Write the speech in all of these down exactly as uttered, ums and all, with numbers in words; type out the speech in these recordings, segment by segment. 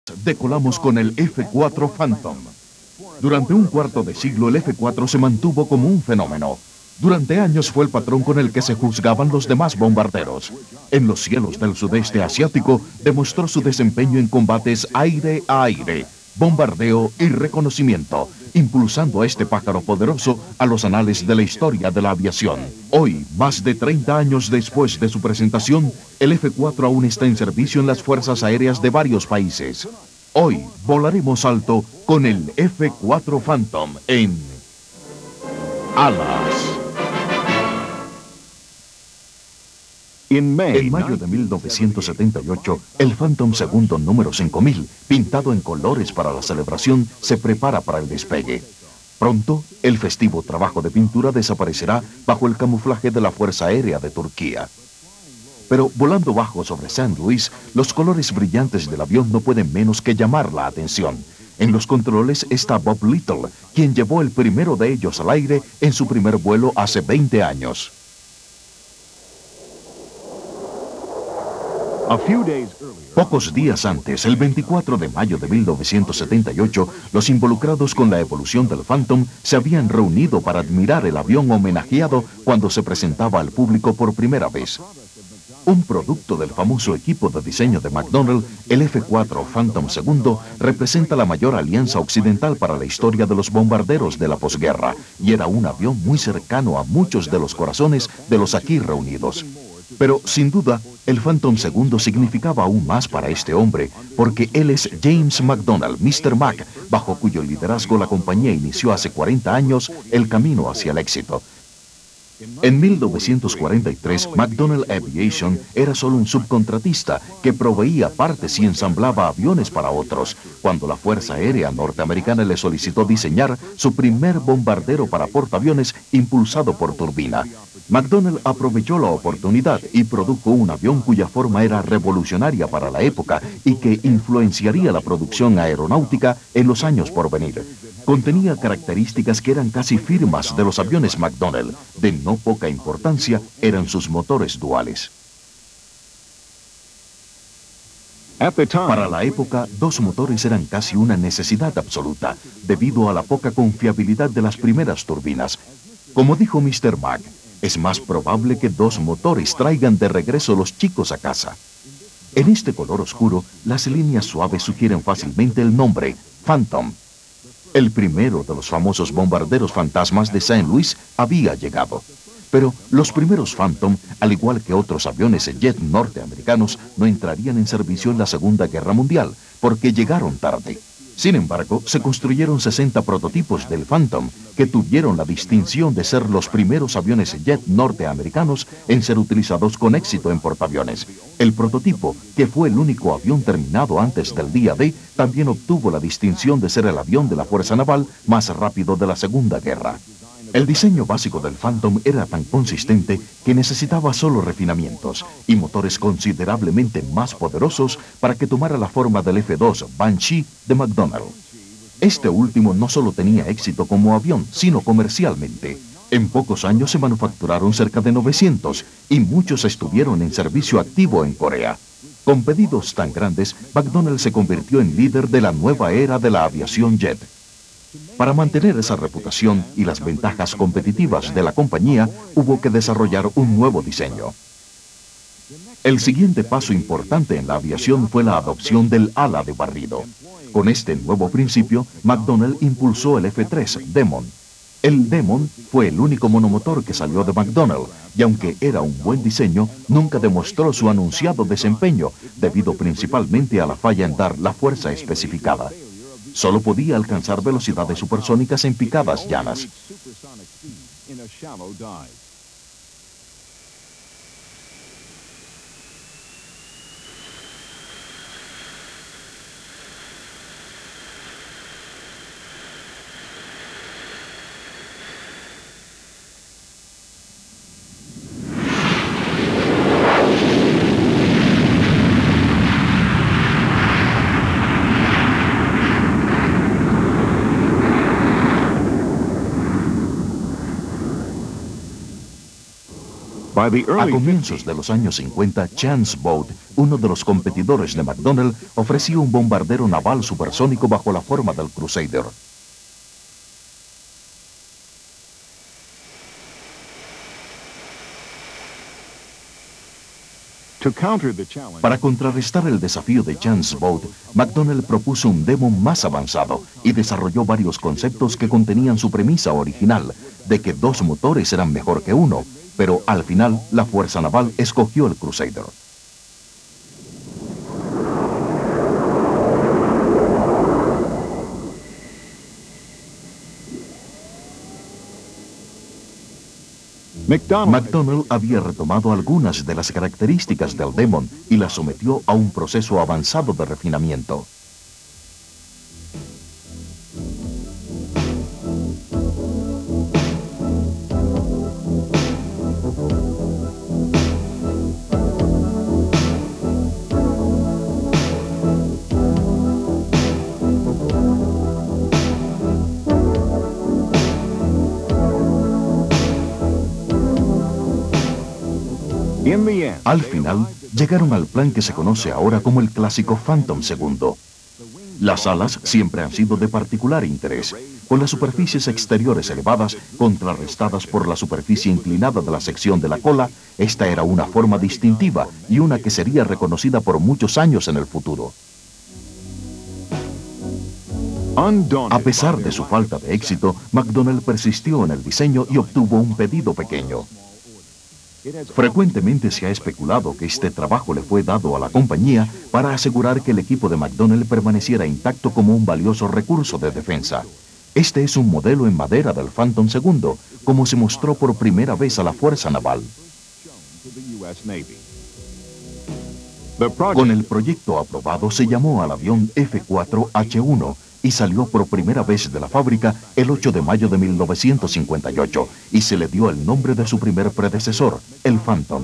Decolamos con el F cuatro Phantom. Durante un cuarto de siglo el F cuatro se mantuvo como un fenómeno. Durante años fue el patrón con el que se juzgaban los demás bombarderos. En los cielos del sudeste asiático demostró su desempeño en combates aire a aire, bombardeo y reconocimiento, impulsando a este pájaro poderoso a los anales de la historia de la aviación. Hoy, más de treinta años después de su presentación, el F cuatro aún está en servicio en las fuerzas aéreas de varios países. Hoy volaremos alto con el F cuatro Phantom en Alas. En mayo de mil novecientos setenta y ocho, el Phantom segundo número cinco mil, pintado en colores para la celebración, se prepara para el despegue. Pronto, el festivo trabajo de pintura desaparecerá bajo el camuflaje de la Fuerza Aérea de Turquía. Pero volando bajo sobre Saint Louis, los colores brillantes del avión no pueden menos que llamar la atención. En los controles está Bob Little, quien llevó el primero de ellos al aire en su primer vuelo hace veinte años. Pocos días antes, el veinticuatro de mayo de mil novecientos setenta y ocho, los involucrados con la evolución del Phantom se habían reunido para admirar el avión homenajeado cuando se presentaba al público por primera vez. Un producto del famoso equipo de diseño de McDonnell, el F cuatro Phantom segundo representa la mayor alianza occidental para la historia de los bombarderos de la posguerra y era un avión muy cercano a muchos de los corazones de los aquí reunidos. Pero, sin duda, el Phantom segundo significaba aún más para este hombre, porque él es James McDonnell, mister Mac, bajo cuyo liderazgo la compañía inició hace cuarenta años el camino hacia el éxito. En mil novecientos cuarenta y tres, McDonnell Aviation era solo un subcontratista que proveía partes y ensamblaba aviones para otros, cuando la Fuerza Aérea Norteamericana le solicitó diseñar su primer bombardero para portaaviones impulsado por turbina. McDonnell aprovechó la oportunidad y produjo un avión cuya forma era revolucionaria para la época y que influenciaría la producción aeronáutica en los años por venir. Contenía características que eran casi firmas de los aviones McDonnell. De no poca importancia eran sus motores duales. Para la época, dos motores eran casi una necesidad absoluta, debido a la poca confiabilidad de las primeras turbinas. Como dijo mister Mac, es más probable que dos motores traigan de regreso los chicos a casa. En este color oscuro, las líneas suaves sugieren fácilmente el nombre, Phantom. El primero de los famosos bombarderos fantasmas de Saint Louis había llegado. Pero los primeros Phantom, al igual que otros aviones jet norteamericanos, no entrarían en servicio en la Segunda Guerra Mundial, porque llegaron tarde. Sin embargo, se construyeron sesenta prototipos del Phantom, que tuvieron la distinción de ser los primeros aviones jet norteamericanos en ser utilizados con éxito en portaaviones. El prototipo, que fue el único avión terminado antes del día D, también obtuvo la distinción de ser el avión de la Fuerza Naval más rápido de la Segunda Guerra. El diseño básico del Phantom era tan consistente que necesitaba solo refinamientos y motores considerablemente más poderosos para que tomara la forma del F dos Banshee de McDonnell. Este último no solo tenía éxito como avión, sino comercialmente. En pocos años se manufacturaron cerca de novecientos y muchos estuvieron en servicio activo en Corea. Con pedidos tan grandes, McDonnell se convirtió en líder de la nueva era de la aviación jet. Para mantener esa reputación y las ventajas competitivas de la compañía, hubo que desarrollar un nuevo diseño. El siguiente paso importante en la aviación fue la adopción del ala de barrido. Con este nuevo principio, McDonnell impulsó el F tres Demon. El Demon fue el único monomotor que salió de McDonnell, y aunque era un buen diseño, nunca demostró su anunciado desempeño, debido principalmente a la falla en dar la fuerza especificada. Solo podía alcanzar velocidades supersónicas en picadas llanas. A comienzos de los años cincuenta, Chance Boat, uno de los competidores de McDonnell, ofrecía un bombardero naval supersónico bajo la forma del Crusader. Para contrarrestar el desafío de Chance Boat, McDonnell propuso un demo más avanzado y desarrolló varios conceptos que contenían su premisa original, de que dos motores eran mejor que uno, pero al final la Fuerza Naval escogió el Crusader. McDonnell había retomado algunas de las características del Demon y las sometió a un proceso avanzado de refinamiento. Al final, llegaron al plan que se conoce ahora como el clásico Phantom segundo. Las alas siempre han sido de particular interés, con las superficies exteriores elevadas contrarrestadas por la superficie inclinada de la sección de la cola. Esta era una forma distintiva y una que sería reconocida por muchos años en el futuro. A pesar de su falta de éxito, McDonnell persistió en el diseño y obtuvo un pedido pequeño. Frecuentemente se ha especulado que este trabajo le fue dado a la compañía para asegurar que el equipo de McDonnell permaneciera intacto como un valioso recurso de defensa. Este es un modelo en madera del Phantom segundo, como se mostró por primera vez a la Fuerza Naval. Con el proyecto aprobado se llamó al avión F cuatro H uno y salió por primera vez de la fábrica el ocho de mayo de mil novecientos cincuenta y ocho y se le dio el nombre de su primer predecesor, el Phantom.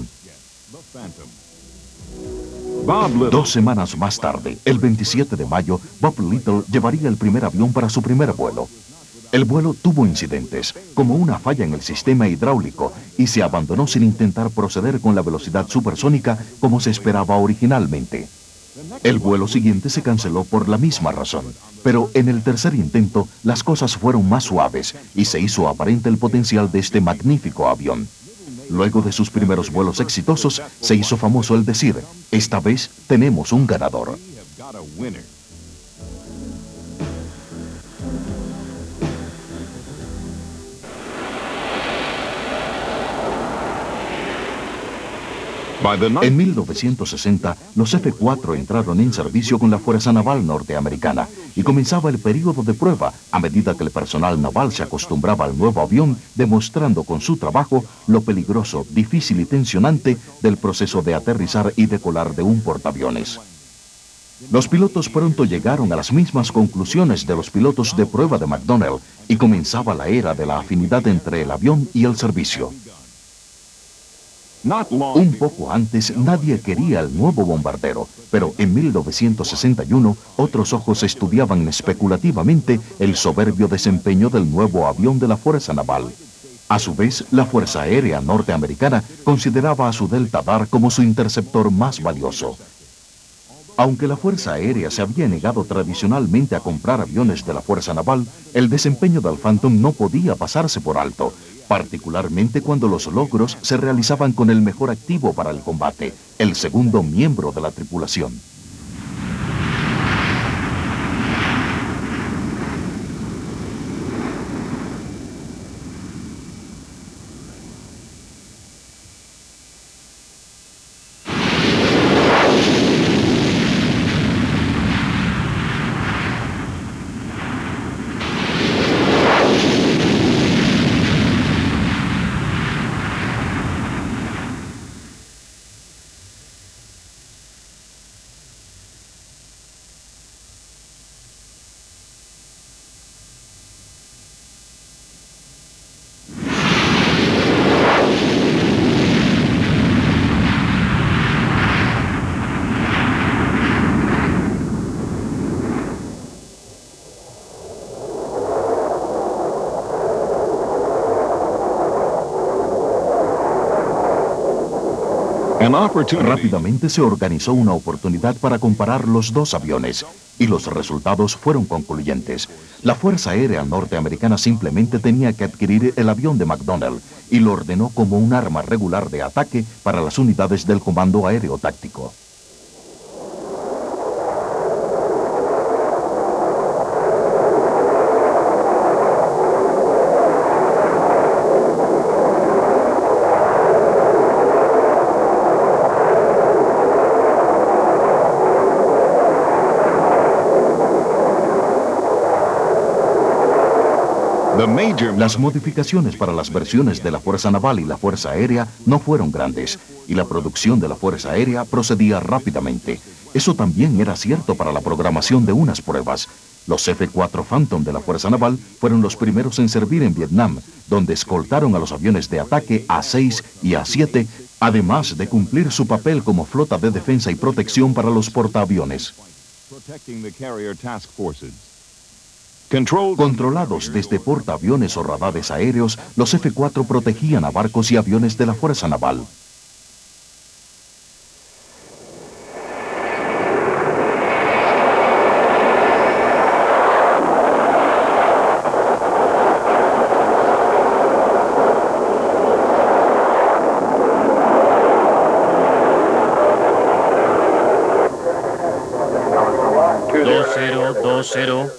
Dos semanas más tarde, el veintisiete de mayo, Bob Little llevaría el primer avión para su primer vuelo. El vuelo tuvo incidentes, como una falla en el sistema hidráulico, y se abandonó sin intentar proceder con la velocidad supersónica como se esperaba originalmente. El vuelo siguiente se canceló por la misma razón, pero en el tercer intento las cosas fueron más suaves y se hizo aparente el potencial de este magnífico avión. Luego de sus primeros vuelos exitosos, se hizo famoso el decir, esta vez tenemos un ganador. En mil novecientos sesenta, los F cuatro entraron en servicio con la Fuerza Naval norteamericana y comenzaba el período de prueba a medida que el personal naval se acostumbraba al nuevo avión, demostrando con su trabajo lo peligroso, difícil y tensionante del proceso de aterrizar y decolar de un portaaviones. Los pilotos pronto llegaron a las mismas conclusiones de los pilotos de prueba de McDonnell y comenzaba la era de la afinidad entre el avión y el servicio. Un poco antes nadie quería el nuevo bombardero, pero en mil novecientos sesenta y uno otros ojos estudiaban especulativamente el soberbio desempeño del nuevo avión de la Fuerza Naval. A su vez, la Fuerza Aérea norteamericana consideraba a su Delta Dart como su interceptor más valioso. Aunque la Fuerza Aérea se había negado tradicionalmente a comprar aviones de la Fuerza Naval, el desempeño del Phantom no podía pasarse por alto, particularmente cuando los logros se realizaban con el mejor activo para el combate, el segundo miembro de la tripulación. Rápidamente se organizó una oportunidad para comparar los dos aviones, y los resultados fueron concluyentes. La Fuerza Aérea Norteamericana simplemente tenía que adquirir el avión de McDonnell y lo ordenó como un arma regular de ataque para las unidades del Comando Aéreo Táctico. Las modificaciones para las versiones de la Fuerza Naval y la Fuerza Aérea no fueron grandes, y la producción de la Fuerza Aérea procedía rápidamente. Eso también era cierto para la programación de unas pruebas. Los F cuatro Phantom de la Fuerza Naval fueron los primeros en servir en Vietnam, donde escoltaron a los aviones de ataque A seis y A siete, además de cumplir su papel como flota de defensa y protección para los portaaviones. Controlados desde portaaviones o radares aéreos, los F cuatro protegían a barcos y aviones de la Fuerza Naval. dos cero, dos cero.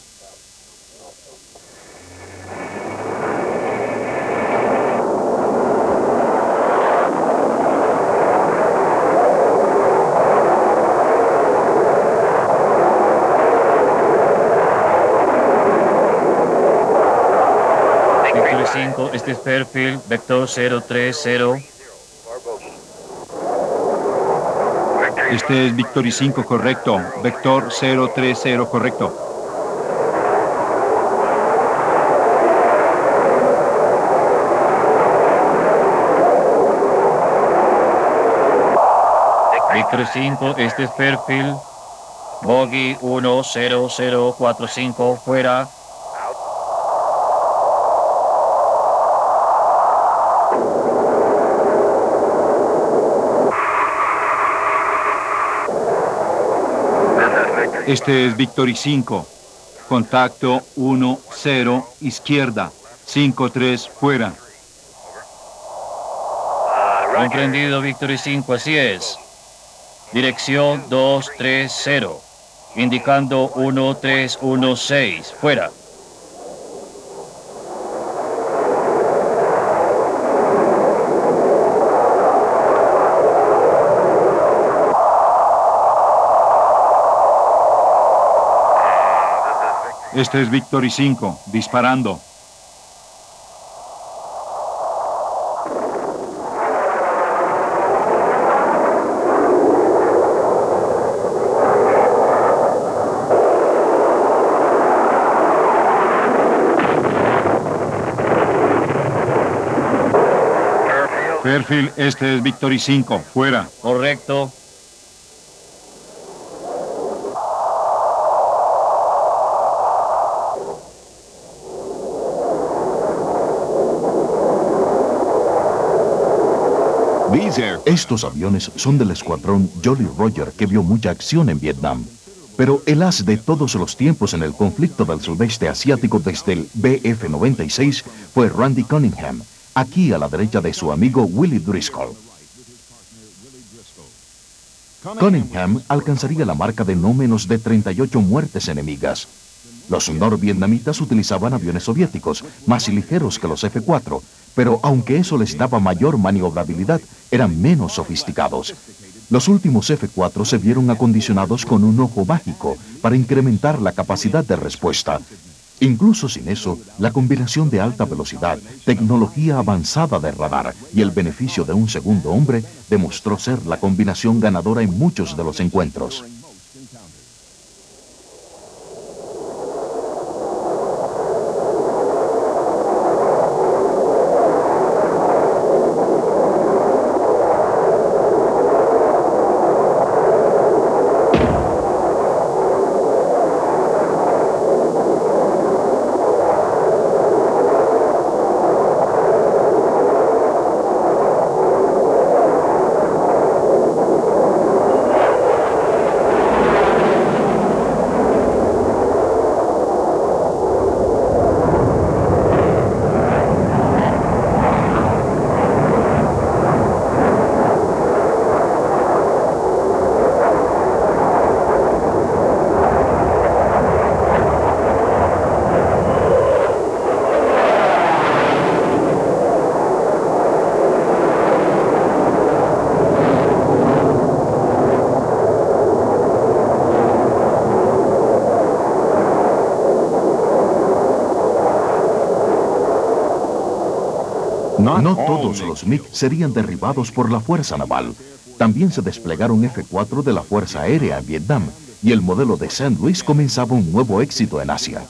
cinco, este es Fairfield, vector cero tres cero. Este es Victory cinco, correcto. Vector cero tres cero, correcto. Victory cinco, este es Fairfield, Bogey uno cero cero cuatro cinco, fuera. Este es Victory cinco. Contacto uno cero, izquierda. cinco tres, fuera. Comprendido, Victory cinco, así es. Dirección dos tres cero. Indicando uno tres uno seis, fuera. Este es Victory cinco, disparando. Fairfield, este es Victory cinco, fuera. Correcto. Estos aviones son del escuadrón Jolly Roger, que vio mucha acción en Vietnam. Pero el as de todos los tiempos en el conflicto del sudeste asiático desde el B F noventa y seis fue Randy Cunningham, aquí a la derecha de su amigo Willie Driscoll. Cunningham alcanzaría la marca de no menos de treinta y ocho muertes enemigas. Los norvietnamitas utilizaban aviones soviéticos, más ligeros que los F cuatro, pero aunque eso les daba mayor maniobrabilidad, eran menos sofisticados. Los últimos F cuatro se vieron acondicionados con un ojo mágico para incrementar la capacidad de respuesta. Incluso sin eso, la combinación de alta velocidad, tecnología avanzada de radar y el beneficio de un segundo hombre demostró ser la combinación ganadora en muchos de los encuentros. No todos los M I G serían derribados por la Fuerza Naval. También se desplegaron F cuatro de la Fuerza Aérea en Vietnam, y el modelo de Saint Louis comenzaba un nuevo éxito en Asia.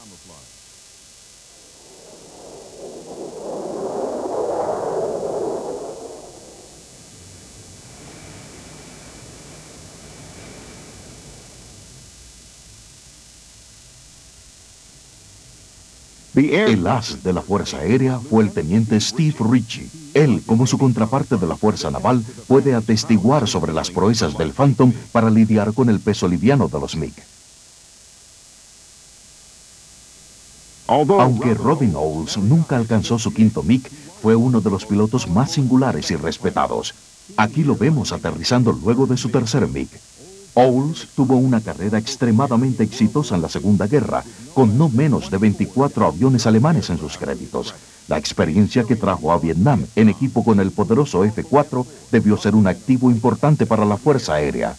El as de la Fuerza Aérea fue el teniente Steve Ritchie. Él, como su contraparte de la Fuerza Naval, puede atestiguar sobre las proezas del Phantom para lidiar con el peso liviano de los M I G. Aunque Robin Olds nunca alcanzó su quinto M I G, fue uno de los pilotos más singulares y respetados. Aquí lo vemos aterrizando luego de su tercer M I G. Olds tuvo una carrera extremadamente exitosa en la Segunda Guerra, con no menos de veinticuatro aviones alemanes en sus créditos. La experiencia que trajo a Vietnam en equipo con el poderoso F cuatro debió ser un activo importante para la Fuerza Aérea.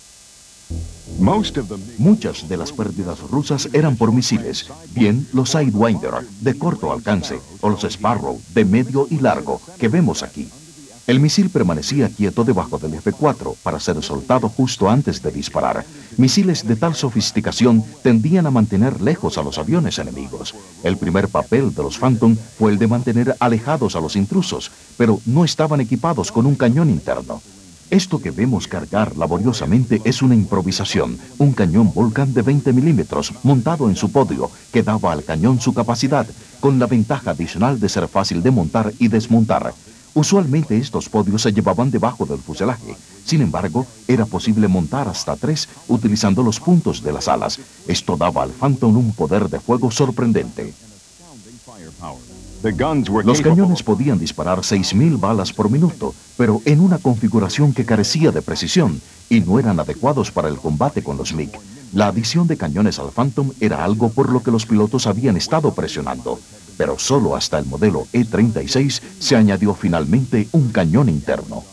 Muchas de las pérdidas rusas eran por misiles, bien los Sidewinder, de corto alcance, o los Sparrow, de medio y largo, que vemos aquí. El misil permanecía quieto debajo del F cuatro para ser soltado justo antes de disparar. Misiles de tal sofisticación tendían a mantener lejos a los aviones enemigos. El primer papel de los Phantom fue el de mantener alejados a los intrusos, pero no estaban equipados con un cañón interno. Esto que vemos cargar laboriosamente es una improvisación, un cañón Vulcan de veinte milímetros montado en su podio que daba al cañón su capacidad, con la ventaja adicional de ser fácil de montar y desmontar. Usualmente estos podios se llevaban debajo del fuselaje. Sin embargo, era posible montar hasta tres utilizando los puntos de las alas. Esto daba al Phantom un poder de fuego sorprendente. Los cañones podían disparar seis mil balas por minuto, pero en una configuración que carecía de precisión y no eran adecuados para el combate con los M I G. La adición de cañones al Phantom era algo por lo que los pilotos habían estado presionando, pero solo hasta el modelo E treinta y seis se añadió finalmente un cañón interno.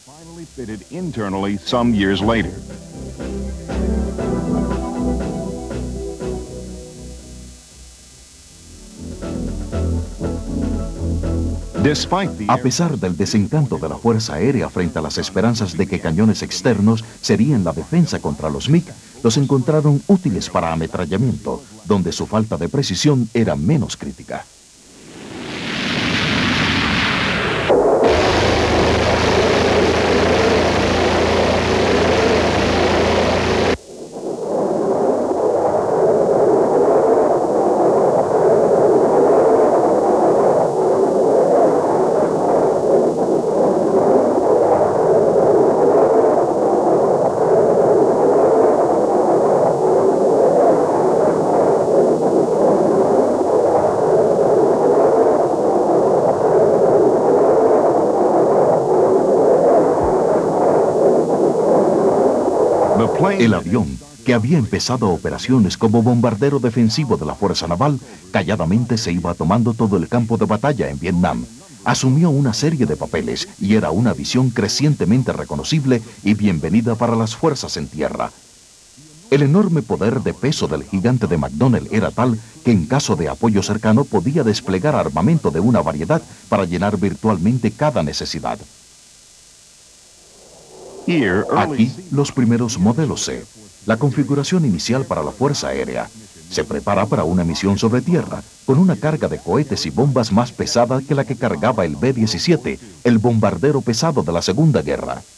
A pesar del desencanto de la Fuerza Aérea frente a las esperanzas de que cañones externos serían la defensa contra los M I G, los encontraron útiles para ametrallamiento, donde su falta de precisión era menos crítica. El avión, que había empezado operaciones como bombardero defensivo de la Fuerza Naval, calladamente se iba tomando todo el campo de batalla en Vietnam. Asumió una serie de papeles y era una visión crecientemente reconocible y bienvenida para las fuerzas en tierra. El enorme poder de peso del gigante de McDonnell era tal que en caso de apoyo cercano podía desplegar armamento de una variedad para llenar virtualmente cada necesidad. Aquí, los primeros modelos C. La configuración inicial para la Fuerza Aérea. Se prepara para una misión sobre tierra, con una carga de cohetes y bombas más pesada que la que cargaba el B diecisiete, el bombardero pesado de la Segunda Guerra.